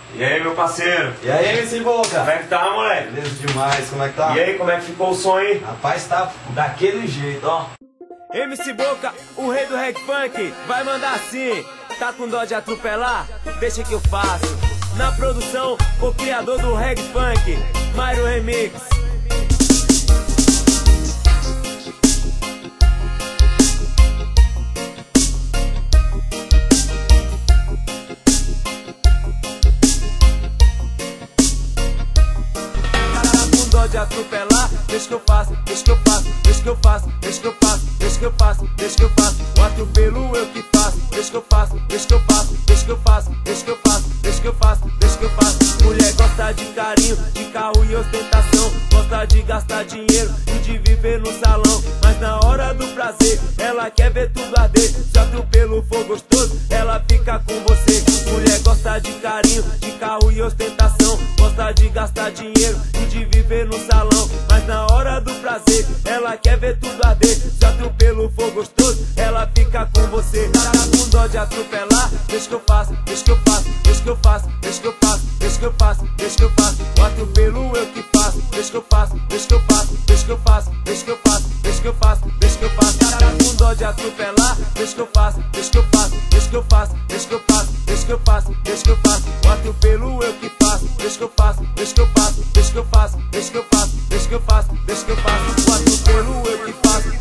E aí, meu parceiro? E aí, MC Boca? Como é que tá, moleque? Beleza demais, como é que tá? E aí, como é que ficou o som aí? Rapaz, tá daquele jeito, ó. MC Boca, o rei do reggae funk, vai mandar assim. Tá com dó de atropelar? Deixa que eu faço. Na produção, o criador do reggae funk, Mairo Remix. De atropelar, deixa que eu faço, deixa que eu faço, deixa que eu faço, deixa que eu faço, deixa que eu faço, deixa que eu faço. O atropelo eu que faço, deixa que eu faço, deixa que eu faço, deixa que eu faço, deixa que eu faço, deixa que eu faço, deixa que eu faço. Mulher gosta de carinho, de carro e ostentação, gosta de gastar dinheiro e de viver no salão. Mas na hora do prazer, ela quer ver tudo arder. Se o atropelo for gostoso, ela fica com você. Mulher gosta de carinho, de carro e ostentação, gosta de gastar dinheiro e de viver no salão. Mas na hora do prazer, ela quer ver tudo arder. Se o atropelo for gostoso, ela fica com você. Tá com dó de atropelar? Deixa que eu faço, deixa que eu faço, deixa que eu faço, deixa que eu faço, deixa que eu faço, deixa que eu faço. O atropelo eu que faço, deixa que eu faço, deixa que eu faço, deixa que eu faço, deixa que eu faço, deixa que eu faço, deixa que eu faço. Tá com dó de atropelar? Deixa que eu faço, deixa que eu faço, deixa que eu faço, deixa que eu faço, deixa que eu faço, deixa que eu faço. O atropelo eu que faço, deixa que eu faço, deixa que eu faço, deixa que eu faço, deixa que eu faço, deixa que eu faço, deixa que eu faço. O atropelo eu que faço.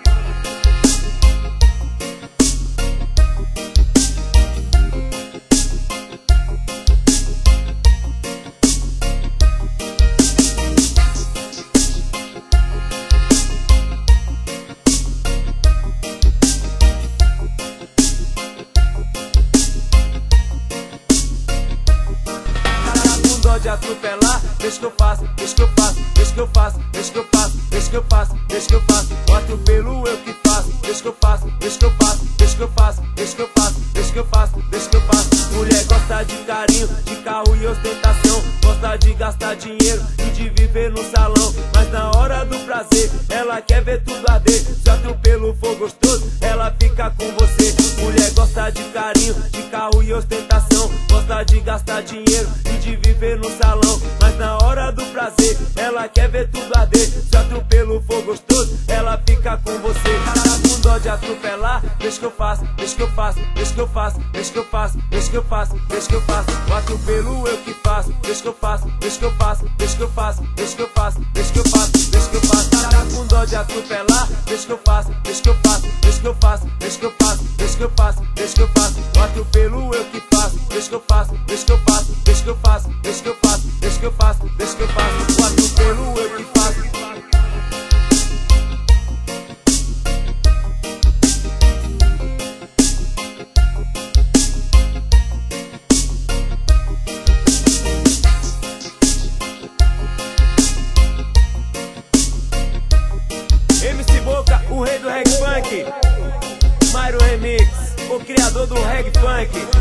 De atropelar, deixa que eu faço, deixa que eu faço, deixa que eu faço, deixa que eu faço, deixa que eu faço, deixa que eu faço. O atropelo eu que faço, deixa que eu faço, deixa que eu faço, deixa que eu faço, deixa que eu faço, deixa que eu faço, deixa que eu faço. Mulher gosta de carinho, de carro e ostentação, gosta de gastar dinheiro e de viver no salão. Mas na hora do prazer, ela quer ver tudo arder. Se o atropelo for gostoso, ela fica com você. Mulher gosta de carinho, de carro e ostentação, gosta de gastar dinheiro e de viver no salão. Mas na hora do prazer, ela quer ver tudo arder. Se o atropelo for gostoso, ela fica com você. Tá com dó de atropelar? Deixa que eu faço, deixa que eu faço, deixa que eu faço, deixa que eu faço, deixa que eu faço, deixa que eu faço. O atropelo eu que faço, deixa que eu faço, deixa que eu faço, deixa que eu faço, deixa que eu faço, deixa que eu faço, deixa que eu faço. Tá com dó de atropelar? Deixa que eu faço, deixa que eu faço, deixa que eu faço, deixa que eu faço, deixa que eu faço, deixa que eu faço. O atropelo eu que faço, deixa que eu faço, deixa que eu faço, deixa que eu faço, deixa que eu faço, deixa que eu faço, deixa que eu faço. O atropelo eu que faço. MC Boca, o rei do reggae funk, Mairo Remix, o criador do reggae funk.